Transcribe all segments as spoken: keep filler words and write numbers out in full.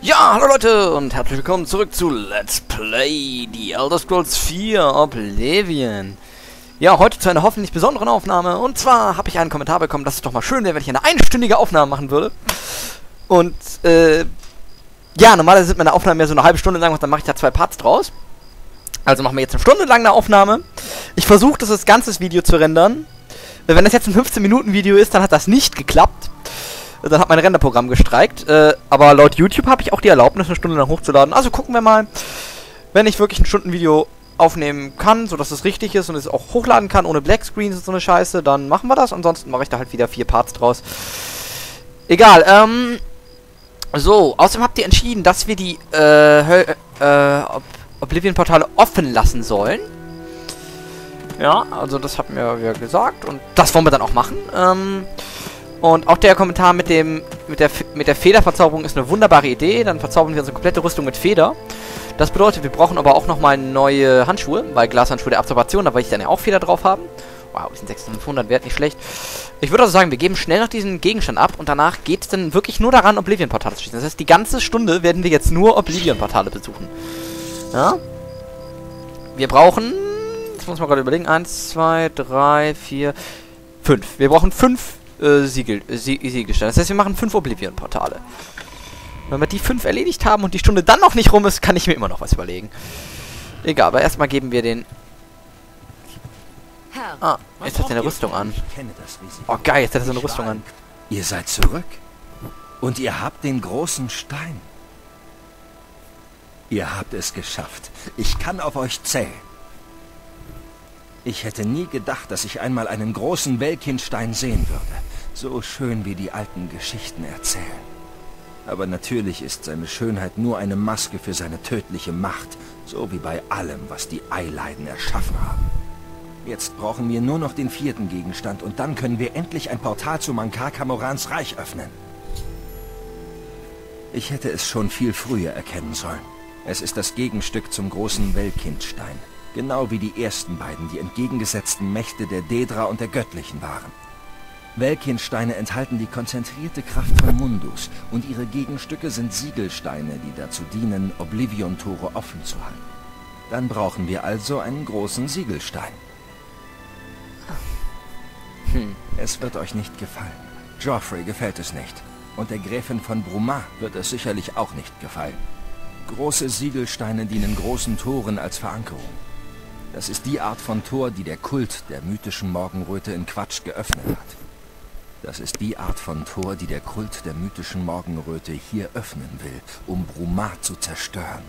Ja, hallo Leute und herzlich willkommen zurück zu Let's Play The Elder Scrolls vier Oblivion. Ja, heute zu einer hoffentlich besonderen Aufnahme. Und zwar habe ich einen Kommentar bekommen, dass es doch mal schön wäre, wenn ich eine einstündige Aufnahme machen würde. Und, äh, ja, normalerweise sind meine Aufnahmen ja so eine halbe Stunde lang und dann mache ich da zwei Parts draus. Also machen wir jetzt eine Stunde lang eine Aufnahme. Ich versuche, das als ganzes Video zu rendern. Wenn das jetzt ein fünfzehn Minuten Video ist, dann hat das nicht geklappt. Dann hat mein Renderprogramm gestreikt. Äh, aber laut YouTube habe ich auch die Erlaubnis, eine Stunde lang hochzuladen. Also gucken wir mal, wenn ich wirklich ein Stundenvideo aufnehmen kann, sodass es richtig ist und es auch hochladen kann, ohne Blackscreens und so eine Scheiße, dann machen wir das. Ansonsten mache ich da halt wieder vier Parts draus. Egal, ähm... So, außerdem habt ihr entschieden, dass wir die, äh, äh, Ob Oblivion-Portale offen lassen sollen. Ja, also das hatten wir ja gesagt und das wollen wir dann auch machen. Ähm... Und auch der Kommentar mit dem mit der mit der Federverzauberung ist eine wunderbare Idee. Dann verzaubern wir unsere komplette Rüstung mit Feder. Das bedeutet, wir brauchen aber auch nochmal neue Handschuhe, weil Glashandschuhe der Absorption, da will ich dann ja auch Feder drauf haben. Wow, die sind sechstausendfünfhundert wert, nicht schlecht. Ich würde also sagen, wir geben schnell noch diesen Gegenstand ab und danach geht es dann wirklich nur daran, Oblivion-Portale zu schließen. Das heißt, die ganze Stunde werden wir jetzt nur Oblivion-Portale besuchen. Ja? Wir brauchen, jetzt muss man gerade überlegen, eins, zwei, drei, vier, fünf. Wir brauchen fünf Äh, Siegel, äh, Siegelsteine. Das heißt, wir machen fünf Oblivion-Portale. Wenn wir die fünf erledigt haben und die Stunde dann noch nicht rum ist, kann ich mir immer noch was überlegen. Egal, aber erstmal geben wir den... Ah, jetzt hat er eine Rüstung an. Oh geil, jetzt hat er so eine Rüstung an. Ihr seid zurück. Und ihr habt den großen Stein. Ihr habt es geschafft. Ich kann auf euch zählen. Ich hätte nie gedacht, dass ich einmal einen großen Welkinstein sehen würde. So schön, wie die alten Geschichten erzählen. Aber natürlich ist seine Schönheit nur eine Maske für seine tödliche Macht, so wie bei allem, was die Eileiden erschaffen haben. Jetzt brauchen wir nur noch den vierten Gegenstand und dann können wir endlich ein Portal zu Mankar Kamorans Reich öffnen. Ich hätte es schon viel früher erkennen sollen. Es ist das Gegenstück zum großen Welkindstein. Genau wie die ersten beiden, die entgegengesetzten Mächte der Daedra und der Göttlichen waren. Welkinsteine enthalten die konzentrierte Kraft von Mundus und ihre Gegenstücke sind Siegelsteine, die dazu dienen, Oblivion-Tore offen zu halten. Dann brauchen wir also einen großen Siegelstein. Hm. Es wird euch nicht gefallen. Joffrey gefällt es nicht. Und der Gräfin von Brumas wird es sicherlich auch nicht gefallen. Große Siegelsteine dienen großen Toren als Verankerung. Das ist die Art von Tor, die der Kult der mythischen Morgenröte in Quatsch geöffnet hat. Das ist die Art von Tor, die der Kult der mythischen Morgenröte hier öffnen will, um Brumas zu zerstören.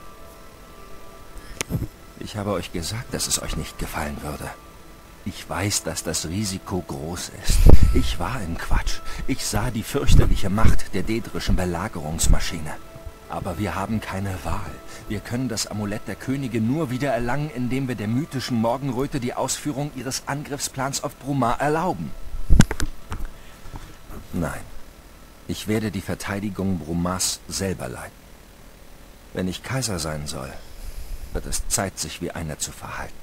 Ich habe euch gesagt, dass es euch nicht gefallen würde. Ich weiß, dass das Risiko groß ist. Ich war in Quatsch. Ich sah die fürchterliche Macht der daedrischen Belagerungsmaschine. Aber wir haben keine Wahl. Wir können das Amulett der Könige nur wieder erlangen, indem wir der mythischen Morgenröte die Ausführung ihres Angriffsplans auf Brumas erlauben. Nein. Ich werde die Verteidigung Brumas selber leiten. Wenn ich Kaiser sein soll, wird es Zeit, sich wie einer zu verhalten.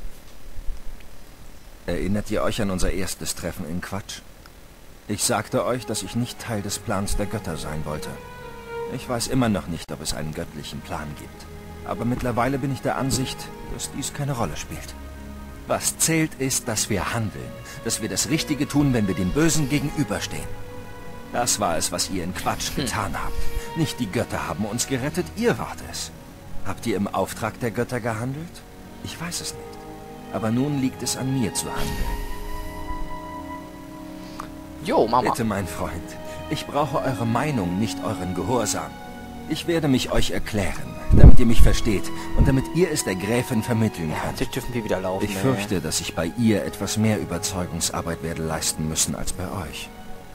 Erinnert ihr euch an unser erstes Treffen in Quatsch? Ich sagte euch, dass ich nicht Teil des Plans der Götter sein wollte. Ich weiß immer noch nicht, ob es einen göttlichen Plan gibt. Aber mittlerweile bin ich der Ansicht, dass dies keine Rolle spielt. Was zählt ist, dass wir handeln. Dass wir das Richtige tun, wenn wir dem Bösen gegenüberstehen. Das war es, was ihr in Quatsch getan habt. Nicht die Götter haben uns gerettet, ihr wart es. Habt ihr im Auftrag der Götter gehandelt? Ich weiß es nicht. Aber nun liegt es an mir zu handeln. Jo, Mama. Bitte, mein Freund. Ich brauche eure Meinung, nicht euren Gehorsam. Ich werde mich euch erklären, damit ihr mich versteht und damit ihr es der Gräfin vermitteln Ja, könnt. jetzt dürfen wir wieder laufen. Ich fürchte, dass ich bei ihr etwas mehr Überzeugungsarbeit werde leisten müssen als bei euch.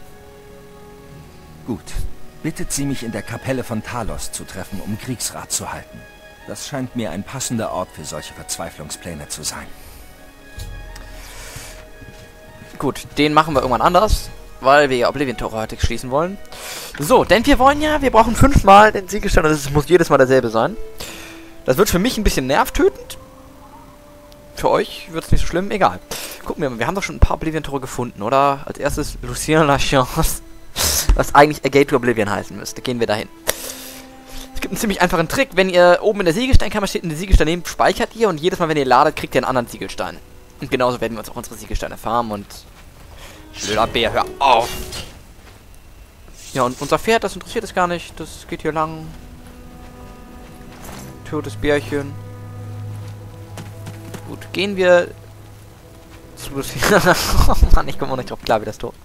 Gut, bittet sie mich in der Kapelle von Talos zu treffen, um Kriegsrat zu halten. Das scheint mir ein passender Ort für solche Verzweiflungspläne zu sein. Gut, den machen wir irgendwann anders, weil wir ja Oblivion-Tore heute schließen wollen. So, denn wir wollen ja, wir brauchen fünfmal den Siegelstein und es muss jedes Mal derselbe sein. Das wird für mich ein bisschen nervtötend. Für euch wird es nicht so schlimm, egal. Gucken wir mal, wir haben doch schon ein paar Oblivion-Tore gefunden, oder? Als erstes Lucien Lachance, was eigentlich A Gate to Oblivion heißen müsste. Gehen wir dahin. gibt einen ziemlich einfachen Trick. Wenn ihr oben in der Siegelsteinkammer steht und den Siegelstein nehmt, speichert ihr und jedes Mal, wenn ihr ladet, kriegt ihr einen anderen Siegelstein. Und genauso werden wir uns auch unsere Siegelsteine farmen und... Blöder Bär, hör auf! Ja, und unser Pferd, das interessiert es gar nicht. Das geht hier lang. Totes Bärchen. Gut, gehen wir... zu... Oh Mann, ich komme auch nicht drauf klar, wie das Tor...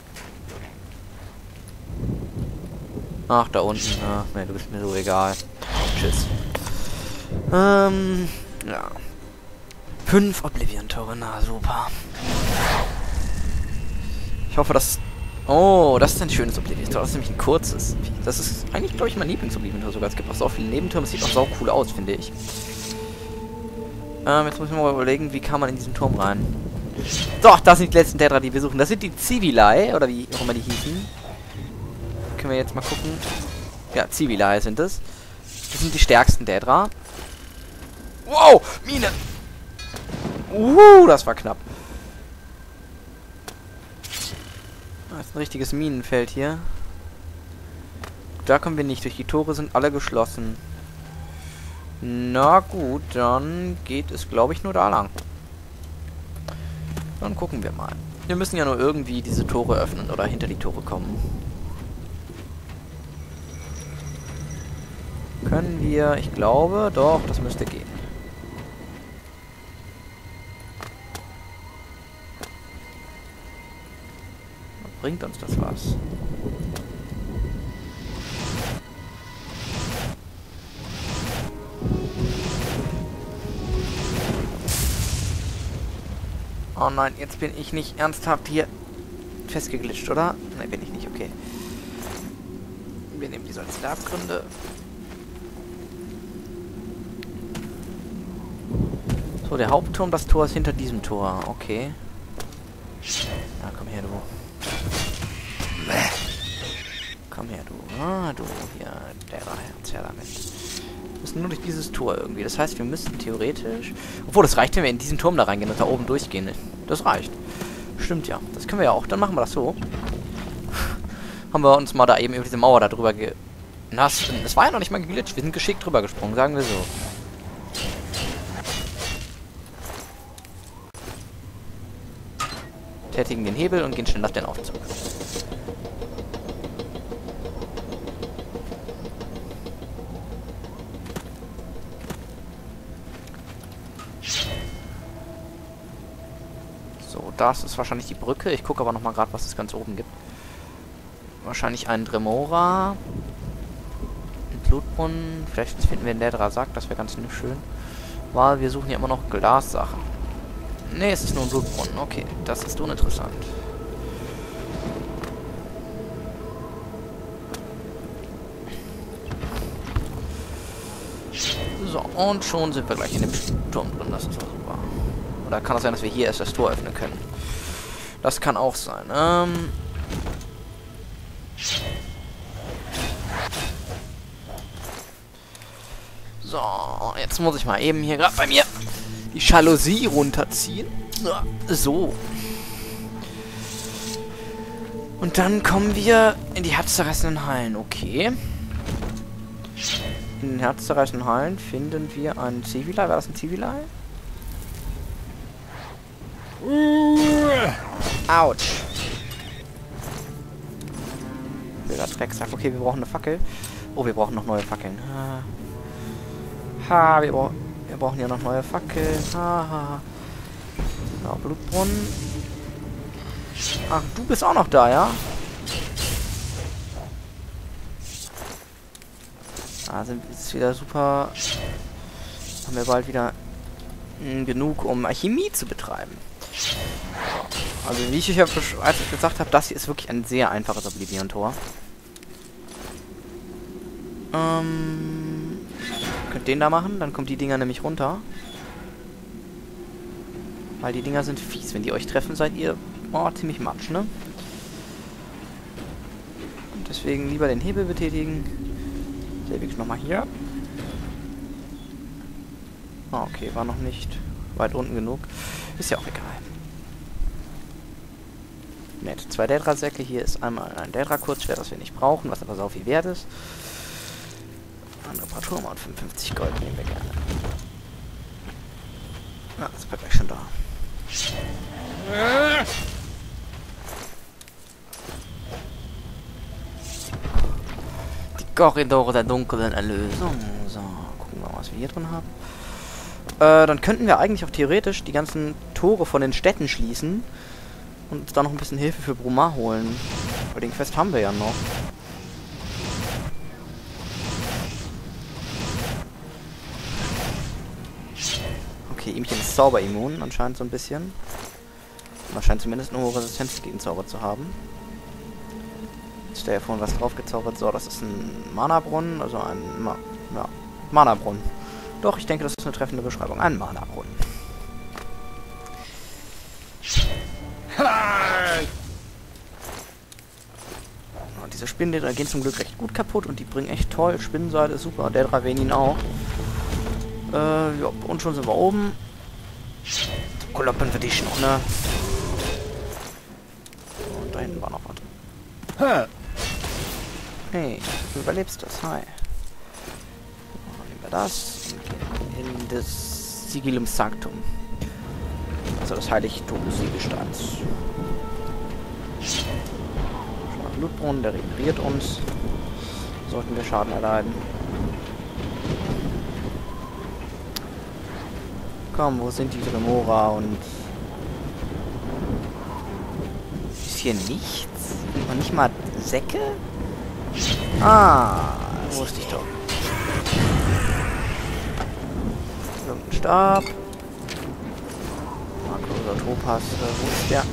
Ach, da unten. Ach, nee, du bist mir so egal. Tschüss. Ähm, ja. Fünf Oblivion-Tore, na super. Ich hoffe, dass... Oh, das ist ein schönes Oblivion-Tor. Das ist nämlich ein kurzes. Das ist eigentlich, glaube ich, mein Lieblings-Oblivion-Tor sogar. Es gibt auch so viele Nebentürme. Es sieht auch sau cool aus, finde ich. Ähm, jetzt muss ich mal überlegen, wie kann man in diesen Turm rein. Doch, das sind die letzten Daedra, die wir suchen. Das sind die Civilei, oder wie auch immer die hießen. Können wir jetzt mal gucken. Ja, Civilei sind es. Das sind die stärksten Daedra. Wow, Mine! Uh, das war knapp. Das ist ein richtiges Minenfeld hier. Da kommen wir nicht durch. Die Tore sind alle geschlossen. Na gut, dann geht es, glaube ich, nur da lang. Dann gucken wir mal. Wir müssen ja nur irgendwie diese Tore öffnen oder hinter die Tore kommen. Können wir, ich glaube, doch, das müsste gehen. Bringt uns das was? Oh nein, jetzt bin ich nicht ernsthaft hier festgeglitscht, oder? Nein, bin ich nicht, okay. Wir nehmen die sonstigen Abgründe. So, der Hauptturm, das Tor ist hinter diesem Tor. Okay. Ja, komm her, du. Komm her, du. Ah, du. Hier, der war Herz her damit. Wir müssen nur durch dieses Tor irgendwie. Das heißt, wir müssten theoretisch... Obwohl, das reicht, wenn wir in diesen Turm da reingehen und da oben durchgehen. Das reicht. Stimmt ja. Das können wir ja auch. Dann machen wir das so. Haben wir uns mal da eben über diese Mauer da drüber ge... Na, das war ja noch nicht mal geglitscht. Wir sind geschickt drüber gesprungen, sagen wir so. Tätigen den Hebel und gehen schnell auf den Aufzug. So, das ist wahrscheinlich die Brücke. Ich gucke aber nochmal gerade, was es ganz oben gibt. Wahrscheinlich ein Dremora. Ein Blutbrunnen. Vielleicht finden wir einen Daedra-Sack. Das wäre ganz schön. Weil wir suchen ja immer noch Glassachen. Ne, es ist nur ein Blutbrunnen. Okay, das ist uninteressant. So, und schon sind wir gleich in dem Turm drin. Das ist super. Oder kann es sein, dass wir hier erst das Tor öffnen können? Das kann auch sein. Ähm... So, jetzt muss ich mal eben hier gerade bei mir die Jalousie runterziehen. So. Und dann kommen wir in die herzzerreißenden Hallen. Okay. In den herzzerreißenden Hallen finden wir einen Civilei. War das ein Civilei? Autsch. Wilder Drecksack. Okay, wir brauchen eine Fackel. Oh, wir brauchen noch neue Fackeln. Ha, ha wir, bra wir brauchen ja noch neue Fackeln. Ha, ha. So, Blutbrunnen. Ach, du bist auch noch da, ja? Ah, sind ist wieder super. Haben wir bald wieder mh, genug, um Alchemie zu betreiben. Also wie ich euch als ich gesagt habe, das hier ist wirklich ein sehr einfaches Oblivion-Tor. Ähm, könnt den da machen, dann kommt die Dinger nämlich runter. Weil die Dinger sind fies. Wenn die euch treffen, seid ihr oh, ziemlich matsch, ne? Und deswegen lieber den Hebel betätigen. Selbiges nochmal hier. Ah, okay, war noch nicht weit unten genug. Ist ja auch egal. Nett. Zwei Daedra-Säcke. Hier ist einmal ein Daedra-Kurzschwert, das wir nicht brauchen, was aber sau viel wert ist. Ein Reparaturmod, fünfundfünfzig Gold nehmen wir gerne. Ja, das ist gleich schon da. Die Korridore der dunklen Erlösung. So, gucken wir mal, was wir hier drin haben. Äh, dann könnten wir eigentlich auch theoretisch die ganzen Tore von den Städten schließen und uns da noch ein bisschen Hilfe für Brumar holen. Weil den Quest haben wir ja noch. Okay, Ihmchen ist zauberimmun, anscheinend so ein bisschen. Man scheint zumindest eine hohe Resistenz gegen Zauber zu haben. Ist da ja vorhin was drauf gezaubert. So, das ist ein Mana-Brunnen, also ein Ma ja, Mana-Brunnen. Doch, ich denke, das ist eine treffende Beschreibung. Ein Mana-Brunnen. Und diese Spinnen gehen zum Glück recht gut kaputt und die bringen echt toll. Spinnenseile ist super, der Dravenin auch. Äh, ja, und schon sind wir oben. Kloppen wir dich noch, ne? Und da hinten war noch was. Hey, du überlebst das. Hi. Dann nehmen wir das und gehen in das Sigillum Sanctum. Also das Heiligtum des Siegelsteins. Schon mal Blutbrunnen, der regeneriert uns. Sollten wir Schaden erleiden. Komm, wo sind diese Remora und... Ist hier nichts? Und nicht mal Säcke? Ah, wusste ich doch. Irgendein Stab. Makroser Topas, äh, wo ist der?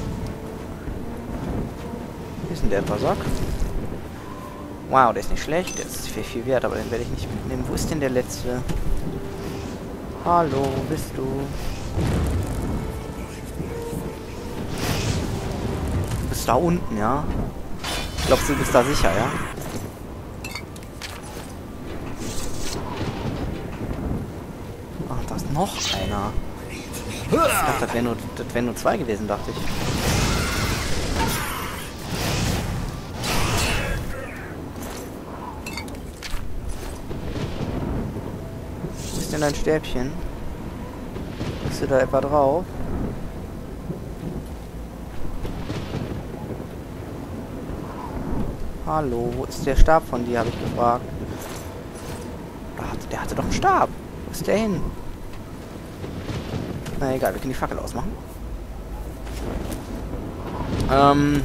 Wie ist denn der Versack? Wow, der ist nicht schlecht, der ist viel, viel wert, aber den werde ich nicht mitnehmen. Wo ist denn der letzte? Hallo, wo bist du? Du bist da unten, ja? Glaubst du, du bist da sicher, ja? Ach, da ist noch einer. Ich dachte, das wären nur, das wären nur zwei gewesen, dachte ich. Wo ist denn dein Stäbchen? Bist du da etwa drauf? Hallo, wo ist der Stab von dir, habe ich gefragt. Der hatte, der hatte doch einen Stab. Wo ist der hin? Na egal, wir können die Fackel ausmachen. Ähm.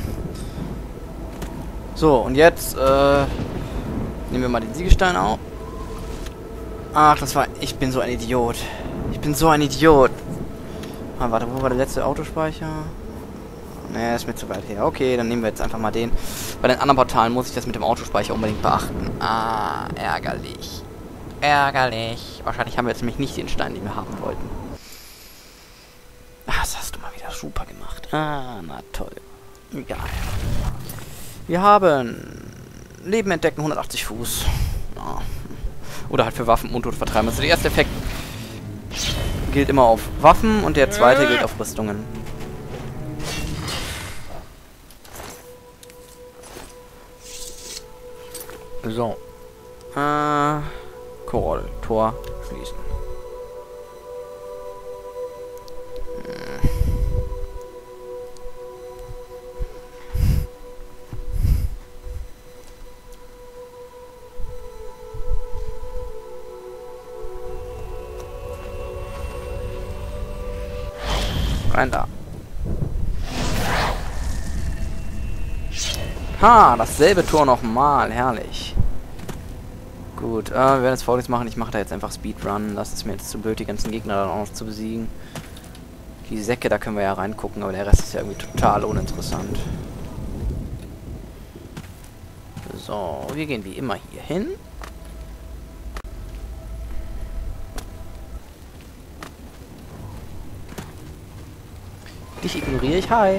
So, und jetzt, äh, nehmen wir mal den Siegelstein auf. Ach, das war... Ich bin so ein Idiot. Ich bin so ein Idiot. Ah, warte, wo war der letzte Autospeicher? Ne, ist mir zu weit her. Okay, dann nehmen wir jetzt einfach mal den. Bei den anderen Portalen muss ich das mit dem Autospeicher unbedingt beachten. Ah, ärgerlich. Ärgerlich. Wahrscheinlich haben wir jetzt nämlich nicht den Stein, den wir haben wollten. Ah, das hast du mal wieder super gemacht. Ah, na toll. Egal. Wir haben... Leben entdecken, hundertachtzig Fuß. Ja. Oder halt für Waffen Untot vertreiben. Also der erste Effekt gilt immer auf Waffen und der zweite gilt auf Rüstungen. So. Äh, Koroll. Tor schließen. Hm. Rein da. Ha, dasselbe Tor nochmal. Herrlich. Gut, äh, wir werden jetzt Folgendes machen. Ich mache da jetzt einfach Speedrun. Das ist mir jetzt zu blöd, die ganzen Gegner dann auch noch zu besiegen. Die Säcke, da können wir ja reingucken, aber der Rest ist ja irgendwie total uninteressant. So, wir gehen wie immer hier hin. Dich ignoriere ich. Hi.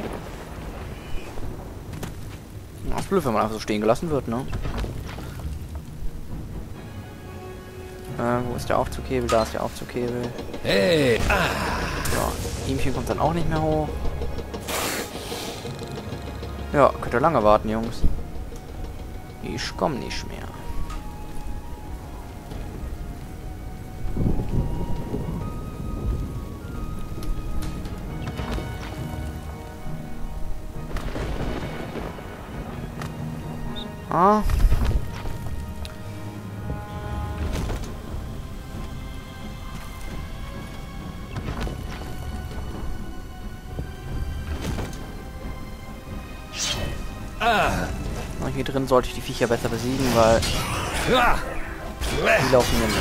Das ist blöd, wenn man einfach so stehen gelassen wird, ne? Äh, wo ist der Aufzughebel? Da ist der Aufzughebel. Hey! Ah. So, Ihmchen kommt dann auch nicht mehr hoch. Ja, könnt ihr lange warten, Jungs. Ich komm nicht mehr. Ah. Und hier drin sollte ich die Viecher besser besiegen, weil die laufen mir nicht.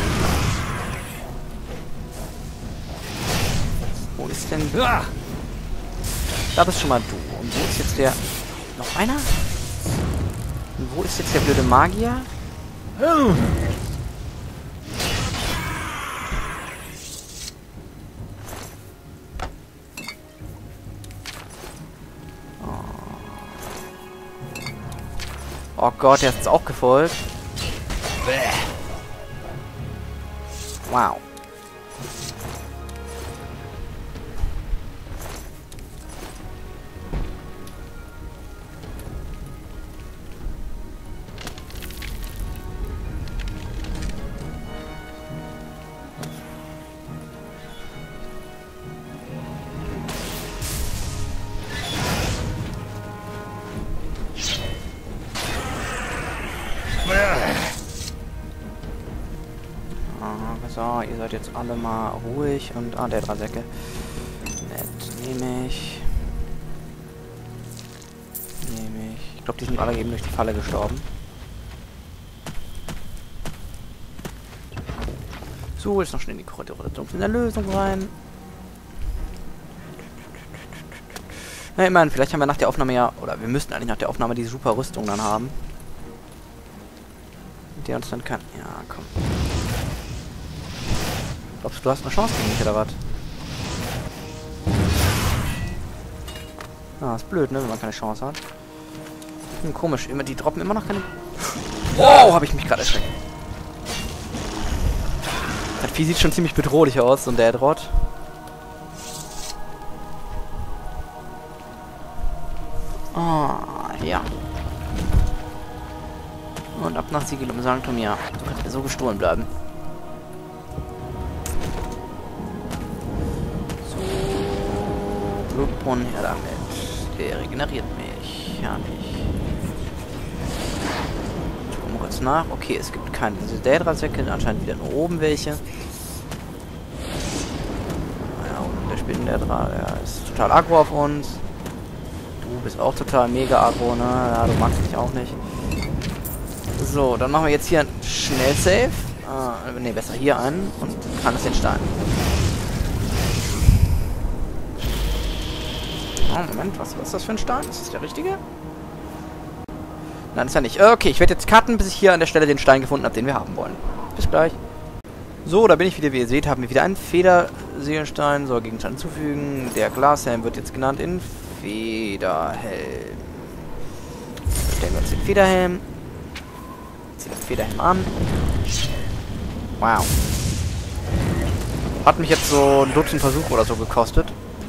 Wo ist denn... Da bist schon mal du. Und wo ist jetzt der... Noch einer? Und wo ist jetzt der blöde Magier? Oh Gott, der ist jetzt auch gefolgt. Wow. So, ihr seid jetzt alle mal ruhig und... Ah, der drei Säcke. Nett, nehme ich. Nehme ich. Ich glaube, die sind alle eben durch die Falle gestorben. So, jetzt noch schnell in die Korridore der dunklen Erlösung rein. Na, immerhin, vielleicht haben wir nach der Aufnahme ja... Oder wir müssten eigentlich nach der Aufnahme diese super Rüstung dann haben. Mit der uns dann kann... Ja, komm. Glaubst du, du hast eine Chance gegen mich, oder was? Ah, ist blöd, ne, wenn man keine Chance hat. Hm, komisch, immer, die droppen immer noch keine... Wow, habe ich mich gerade erschreckt. Das Vieh sieht schon ziemlich bedrohlich aus, so ein Deadrot. Ah, ja. Und ab nach Sigillum Sanctum, ja. Du kannst mir so gestohlen bleiben. Blutbrunnen her damit. Der regeneriert mich. Ja, nicht. Ich gucke mal kurz nach. Okay, es gibt keine Daedra-Säcke. Anscheinend wieder nur oben welche. Naja, und der spielt der Daedra. Der ist total aggro auf uns. Du bist auch total mega aggro, ne? Ja, du magst mich auch nicht. So, dann machen wir jetzt hier einen Schnell-Save. Ah, ne, besser hier einen. Und kann es den Stein. Oh, Moment, was, was ist das für ein Stein? Ist das der richtige? Nein, ist ja nicht. Okay, ich werde jetzt cutten, bis ich hier an der Stelle den Stein gefunden habe, den wir haben wollen. Bis gleich. So, da bin ich wieder. Wie ihr seht, haben wir wieder einen Federseelenstein. So, Gegenstand hinzufügen. Der Glashelm wird jetzt genannt in Federhelm. Stellen wir uns den Federhelm. Ziehen den Federhelm an. Wow. Hat mich jetzt so ein Dutzend Versuche oder so gekostet.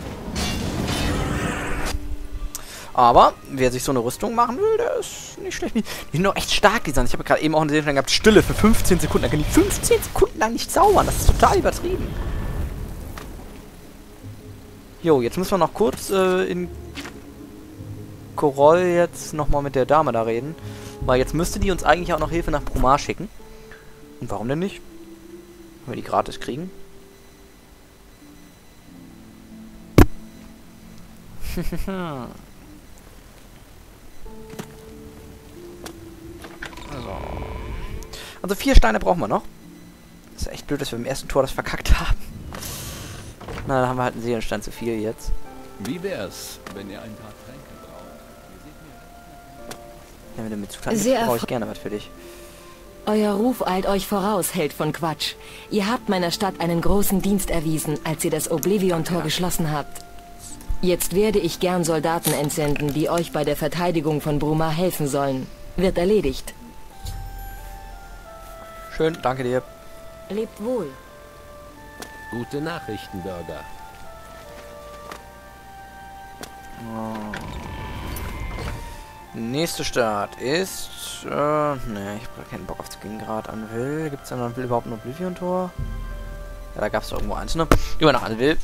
Aber, wer sich so eine Rüstung machen will, der ist nicht schlecht. Die sind doch echt stark, die sind. Ich habe gerade eben auch eine Serie gehabt, Stille für fünfzehn Sekunden. Da können die fünfzehn Sekunden lang nicht zaubern. Das ist total übertrieben. Jo, jetzt müssen wir noch kurz äh, in Koroll jetzt nochmal mit der Dame da reden. Weil jetzt müsste die uns eigentlich auch noch Hilfe nach Brumar schicken. Und warum denn nicht? Wenn wir die gratis kriegen. Also. also vier Steine brauchen wir noch. Das ist echt blöd, dass wir im ersten Tor das verkackt haben. Na, dann haben wir halt einen Seelenstein zu viel jetzt. Wie wär's, wenn ihr ein paar Tränke braucht? Ja, wenn du mit Zutaten bist, brauche ich gerne was für dich. Euer Ruf eilt euch voraus, Held von Quatsch. Ihr habt meiner Stadt einen großen Dienst erwiesen, als ihr das Oblivion-Tor ja. geschlossen habt. Jetzt werde ich gern Soldaten entsenden, die euch bei der Verteidigung von Brumar helfen sollen. Wird erledigt. Schön, danke dir. Lebt wohl. Gute Nachrichten, Bürger. Oh. Nächste Stadt ist... Äh, ne, ich habe keinen Bock auf Gegengrad an Will. Gibt es da noch überhaupt ein Oblivion-Tor? Ja, da gab es irgendwo eins, ne? Immer nach Anvil.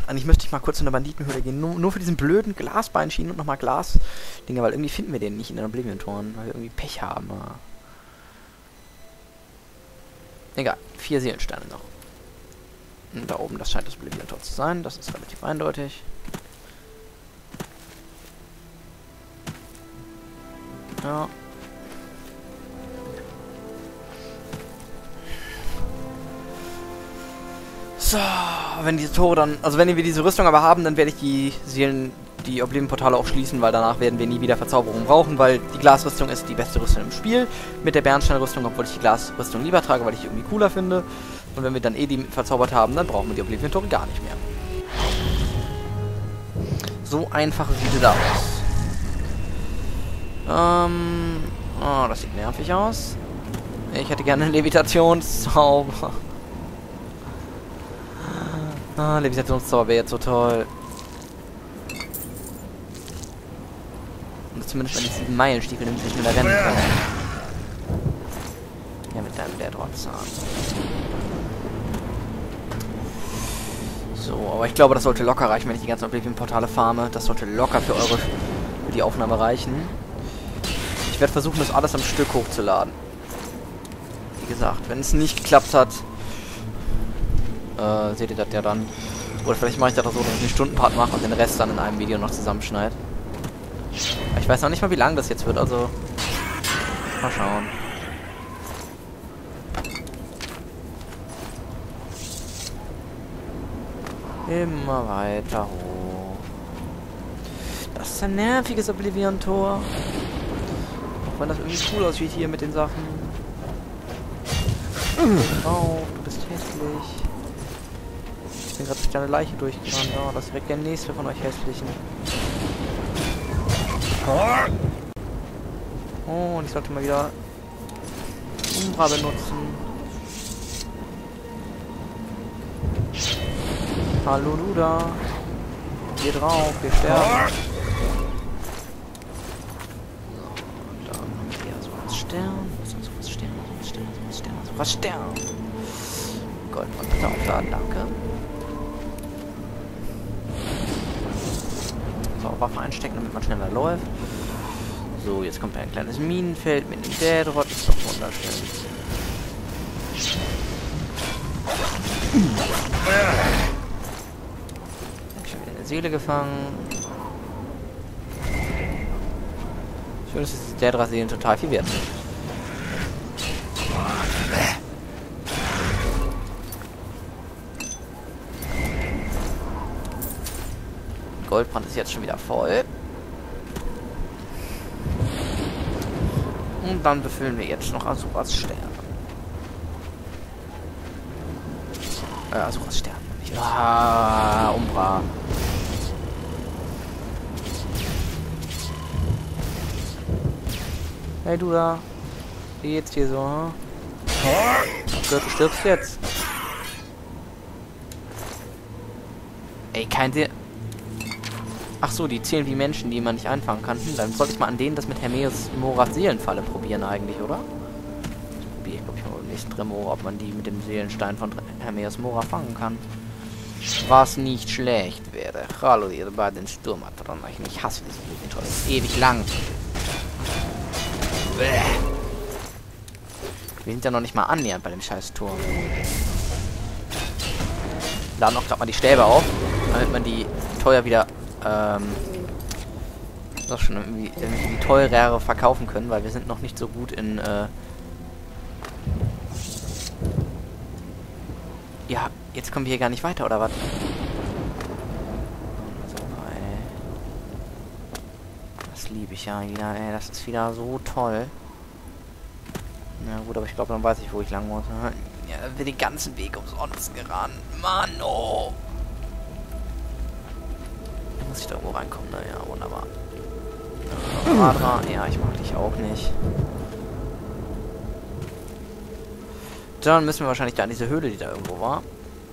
eigentlich müsste ich mal kurz in eine Banditenhöhle gehen. Nur, nur für diesen blöden Glasbeinschienen und nochmal Glas-Dinger, weil irgendwie finden wir den nicht in den Oblivion-Toren, weil wir irgendwie Pech haben. Ja. Egal, vier Seelensteine noch. Und da oben, das scheint das Oblivion-Tor zu sein. Das ist relativ eindeutig. Ja. So, wenn diese Tore dann, also wenn wir diese Rüstung aber haben, dann werde ich die Seelen, die Oblivion-Portale auch schließen, weil danach werden wir nie wieder Verzauberung brauchen, weil die Glasrüstung ist die beste Rüstung im Spiel. Mit der Bernsteinrüstung, obwohl ich die Glasrüstung lieber trage, weil ich die irgendwie cooler finde. Und wenn wir dann eh die verzaubert haben, dann brauchen wir die Oblivion-Tore gar nicht mehr. So einfach sieht es aus. Ähm, oh, das sieht nervig aus. Ich hätte gerne einen Levitationszauber. Ah, Levitationszauber wäre jetzt so toll. Und zumindest wenn ich sieben Meilenstiefel nimmt, nicht mehr rennen kann. Ja, mit deinem Deadrod-Zahn. So, aber ich glaube, das sollte locker reichen, wenn ich die ganzen Oblivion-Portale farme. Das sollte locker für eure, für die Aufnahme reichen. Ich werde versuchen, das alles am Stück hochzuladen. Wie gesagt, wenn es nicht geklappt hat, äh, seht ihr das ja dann. Oder vielleicht mache ich das auch so, dass ich einen Stundenpart mache und den Rest dann in einem Video noch zusammenschneide. Ich weiß noch nicht mal, wie lang das jetzt wird, also mal schauen. Immer weiter hoch. Das ist ein nerviges Oblivion-Tor. Auch wenn das irgendwie cool aussieht hier mit den Sachen. Oh, du bist hässlich. Ich bin gerade durch deine Leiche durchgerannt. Oh, das ist direkt der nächste von euch hässlichen. Oh, und ich sollte mal wieder Umbra benutzen. Hallo du da. Geh drauf, wir sterben. So, und dann haben wir hier so was Stern. Was ist so was Stern? So was Stern, so was Stern, so was Stern. Goldmann, bitte aufladen, danke. So, Waffe einstecken, damit man schneller läuft. So, jetzt kommt ein kleines Minenfeld mit dem Deadrod. Das ist doch wunderschön. Hab ich schon wieder eine Seele gefangen. Schön ist, dass die Deadrod-Seelen total viel wert sind. Goldbrand ist jetzt schon wieder voll. Und dann befüllen wir jetzt noch Asuras Stern. Äh, Asuras Stern. Ah, Umbra. Hey du da. Wie geht's dir so, hm? Gott, du stirbst jetzt. Ey, kein Sinn. Ach so, die zählen wie Menschen, die man nicht einfangen kann. Hm, dann sollte ich mal an denen das mit Hermes Moras Seelenfalle probieren eigentlich, oder? Das probiere ich, glaube ich, mal beim nächsten Tremora, ob man die mit dem Seelenstein von Hermes Mora fangen kann. Was nicht schlecht wäre. Hallo, ihr beiden Sturmatronen. Ich hasse dieses Intro. Das ist ewig lang. Bäh. Wir sind ja noch nicht mal annähernd bei dem scheiß Turm. Laden auch gerade mal die Stäbe auf, damit man die teuer wieder Ähm, das schon irgendwie, irgendwie teurere verkaufen können, weil wir sind noch nicht so gut in, äh ja, jetzt kommen wir hier gar nicht weiter, oder was? Das liebe ich ja wieder, ey, das ist wieder so toll. Na gut, aber ich glaube, dann weiß ich, wo ich lang muss. Ja, dann wird den ganzen Weg umsonst gerannt. Mann, oh! Muss ich da irgendwo reinkommen? Naja, wunderbar. Radra, ja, ich mag dich auch nicht. Dann müssen wir wahrscheinlich da in diese Höhle, die da irgendwo war.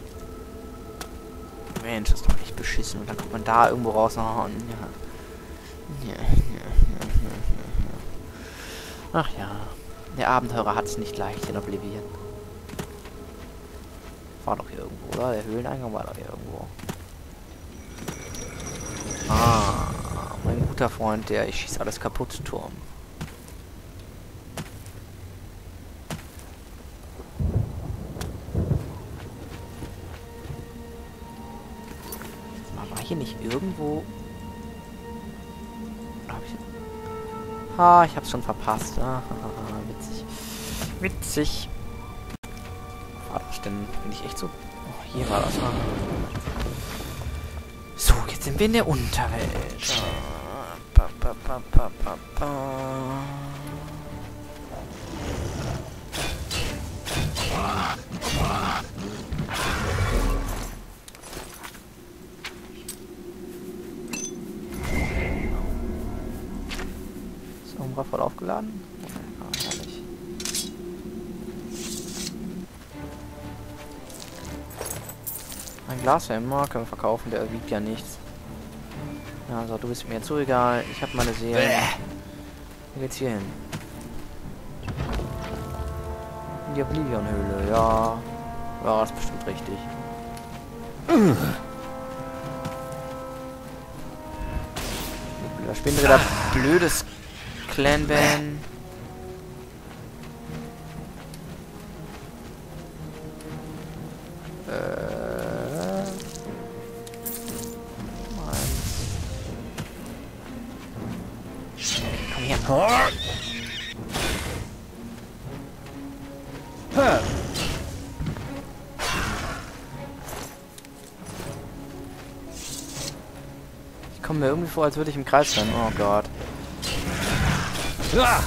Mensch, das ist doch echt beschissen. Und dann kommt man da irgendwo raus. Oh, ja. Ja, ja, ja, ja. Ach ja. Der Abenteurer hat es nicht leicht in Oblivion. War doch hier irgendwo, oder? Der Höhleneingang war doch hier irgendwo. Ah, mein guter Freund, der ich schieß alles kaputt Turm. War hier nicht irgendwo... Hab ich... Ah, ich hab's schon verpasst. Ah, witzig. Witzig. Wo war das denn? Bin ich echt so... Oh, hier war das. Ah. So, jetzt sind wir in der Unterwelt. Ba, ba, ba, ba, ba, ba. Ist Umbra voll aufgeladen? Ah, herrlich. Ein Glashelmer können wir verkaufen, der wiegt ja nichts. Ja, so, du bist mir jetzt so egal. Ich habe meine Seele. Wo geht's hier hin? In die Oblivion-Höhle, ja. Ja, das ist bestimmt richtig. Da spielen wir wieder blödes Clan-Ban. Ich komme mir irgendwie vor, als würde ich im Kreis rennen. Oh Gott. Ah!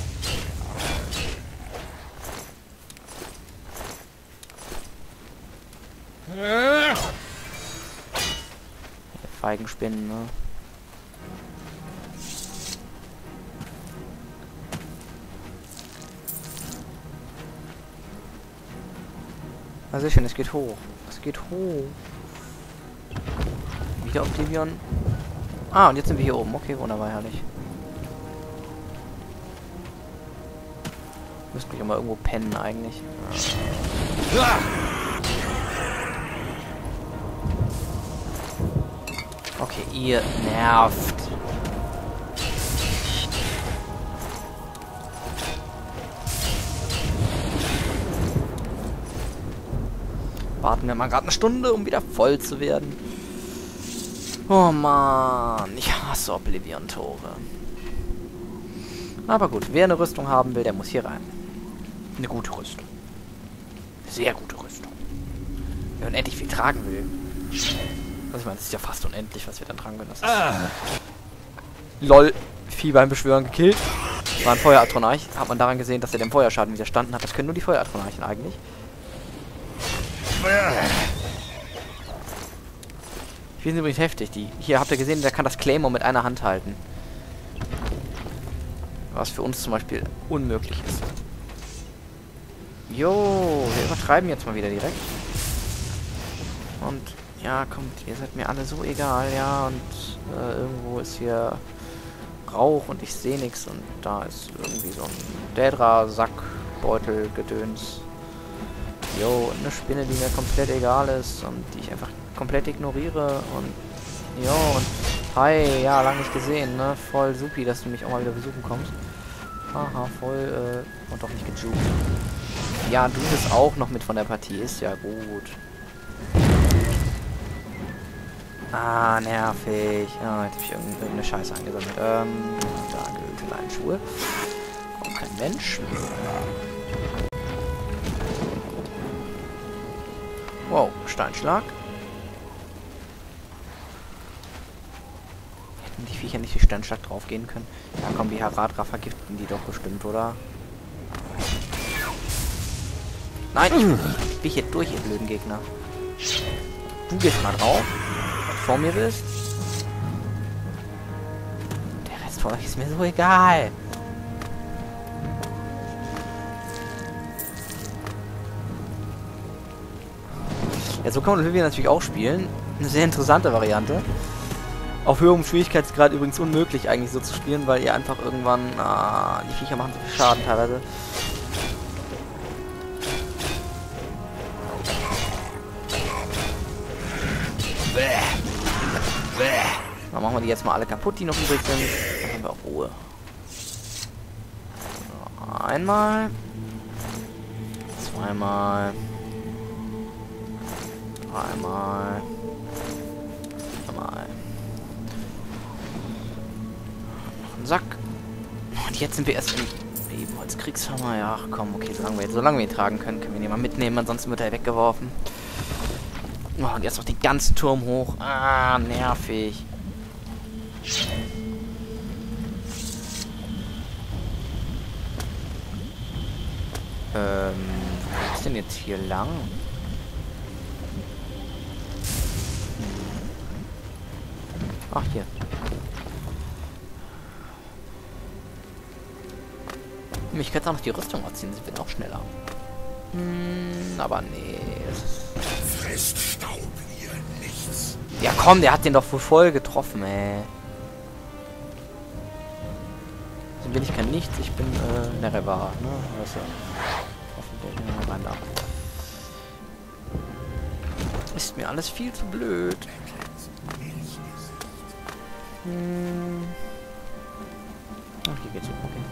Feigenspinnen, ne? Also schön, es geht hoch. Es geht hoch. Wieder Oblivion. Ah, und jetzt sind wir hier oben. Okay, wunderbar, herrlich. Müsste mich immer irgendwo pennen eigentlich. Okay, ihr nervt. Warten wir mal gerade eine Stunde, um wieder voll zu werden. Oh Mann, ich hasse Oblivion-Tore. Aber gut, wer eine Rüstung haben will, der muss hier rein. Eine gute Rüstung. Sehr gute Rüstung. Wer unendlich viel tragen will. Also ich meine, es ist ja fast unendlich, was wir dann tragen können. Das ist ah. LOL, Vieh beim Beschwören gekillt. War ein Feueratronarch. Hat man daran gesehen, dass er dem Feuerschaden widerstanden hat. Das können nur die Feueratronarchen eigentlich. Ich finde übrigens heftig. Die hier habt ihr gesehen, der kann das Claymore mit einer Hand halten. Was für uns zum Beispiel unmöglich ist. Jo, wir übertreiben jetzt mal wieder direkt. Und ja, kommt, ihr seid mir alle so egal, ja. Und äh, irgendwo ist hier Rauch und ich sehe nichts. Und da ist irgendwie so ein Dädra-Sack-Beutel, Gedöns. Jo, eine Spinne, die mir komplett egal ist und die ich einfach komplett ignoriere. Und jo, und hi, ja, lange nicht gesehen, ne? Voll supi, dass du mich auch mal wieder besuchen kommst. Haha, voll, äh, und doch nicht gejuckt. Ja, du bist auch noch mit von der Partie, ist ja gut. Ah, nervig. Ja, jetzt hab ich irgendeine Scheiße angesammelt. Ähm, da, geölte Leinschuhe. Auch kein Mensch. Wow, Steinschlag. Hätten die Viecher nicht wie Steinschlag drauf gehen können? Ja komm, die Haratra vergiften die doch bestimmt, oder? Nein, ich bin hier durch, ihr blöden Gegner. Du gehst mal drauf, wenn du vor mir bist. Der Rest von euch ist mir so egal. Ja, so kann man Oblivion natürlich auch spielen. Eine sehr interessante Variante. Auf höherem Schwierigkeitsgrad übrigens unmöglich eigentlich so zu spielen, weil ihr einfach irgendwann... Ah, die Viecher machen so viel Schaden teilweise. Dann machen wir die jetzt mal alle kaputt, die noch übrig sind. Dann haben wir auch Ruhe. So, einmal. Zweimal. Dreimal. Viermal. Noch ein Sack. Und jetzt sind wir erst im Ebenholz-Kriegshammer. Ja, ach komm, okay, solange wir, solange wir ihn tragen können, können wir ihn mal mitnehmen, ansonsten wird er weggeworfen. Oh, und jetzt noch den ganzen Turm hoch. Ah, nervig. Ähm, wo geht's denn jetzt hier lang? Ach, hier. Ich könnte auch noch die Rüstung ausziehen, sie wird auch schneller. Hm, aber nee. Frisst Staub, ihr nichts. Ja komm, der hat den doch wohl voll getroffen, ey. Also bin ich kein Nichts, ich bin äh, Nerevar, ne? Also, hoffentlich, ja, rein da. Ist mir alles viel zu blöd. Hm. Ach, hier geht's hoch, okay.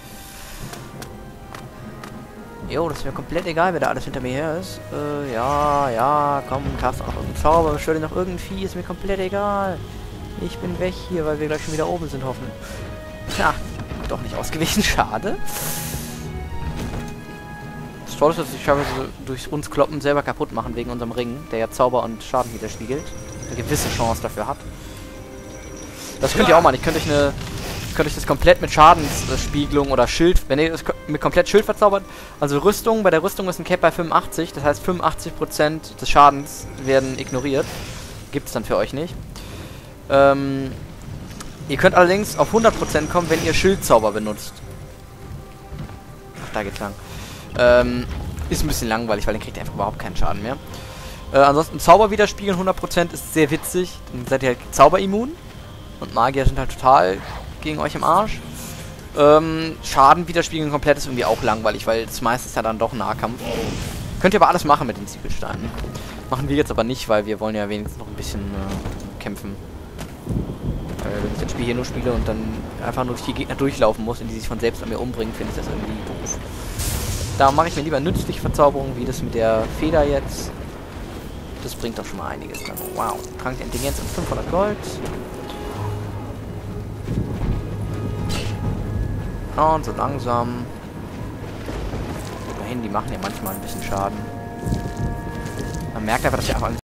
Jo, das ist mir komplett egal, wer da alles hinter mir her ist. Äh, ja, ja, komm, hast auch noch irgendeinen Zauber, stell dir noch irgendein Vieh, ist mir komplett egal. Ich bin weg hier, weil wir gleich schon wieder oben sind, hoffen. Tja, doch nicht ausgewichen, schade. Das Tolle ist, dass ich teilweise durch uns Kloppen selber kaputt machen wegen unserem Ring, der ja Zauber und Schaden widerspiegelt. Eine gewisse Chance dafür hat. Das könnt ihr auch machen. Ich könnte euch eine... Könnte ich das komplett mit Schadensspiegelung oder Schild, wenn ihr das mit komplett Schild verzaubert, also Rüstung, bei der Rüstung ist ein Cap bei fünfundachtzig, das heißt fünfundachtzig Prozent des Schadens werden ignoriert. Gibt es dann für euch nicht. Ähm, ihr könnt allerdings auf hundert Prozent kommen, wenn ihr Schildzauber benutzt. Ach, da geht's lang. Ähm, ist ein bisschen langweilig, weil dann kriegt ihr einfach überhaupt keinen Schaden mehr. Äh, ansonsten Zauber widerspiegeln hundert Prozent ist sehr witzig, dann seid ihr halt zauberimmun. Und Magier sind halt total gegen euch im Arsch. Ähm, Schaden widerspiegeln komplett ist irgendwie auch langweilig, weil das meiste ist ja dann doch Nahkampf. Könnt ihr aber alles machen mit den Ziegelsteinen. Machen wir jetzt aber nicht, weil wir wollen ja wenigstens noch ein bisschen äh, kämpfen. Weil wenn ich das Spiel hier nur spiele und dann einfach nur durch die Gegner durchlaufen muss und die sich von selbst an mir umbringen, finde ich das irgendwie doof. Da mache ich mir lieber nützliche Verzauberungen, wie das mit der Feder jetzt. Das bringt doch schon mal einiges. Dann, wow, Trank der Intelligenz und fünfhundert Gold. Und so langsam. Dahin, die machen ja manchmal ein bisschen Schaden. Man merkt einfach, dass ich einfach